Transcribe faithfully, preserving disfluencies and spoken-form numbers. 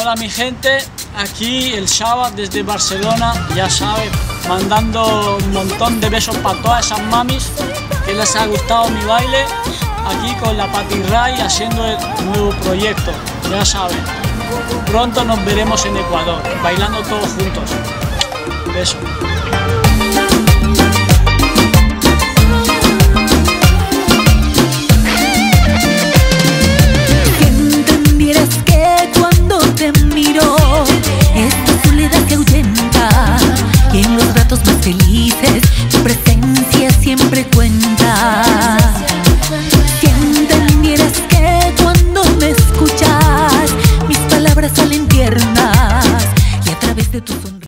Hola mi gente, aquí el Shabbat desde Barcelona, ya sabes, mandando un montón de besos para todas esas mamis que les ha gustado mi baile, aquí con la Pati Ray haciendo el nuevo proyecto, ya saben. Pronto nos veremos en Ecuador, bailando todos juntos. Besos. Felices, tu presencia siempre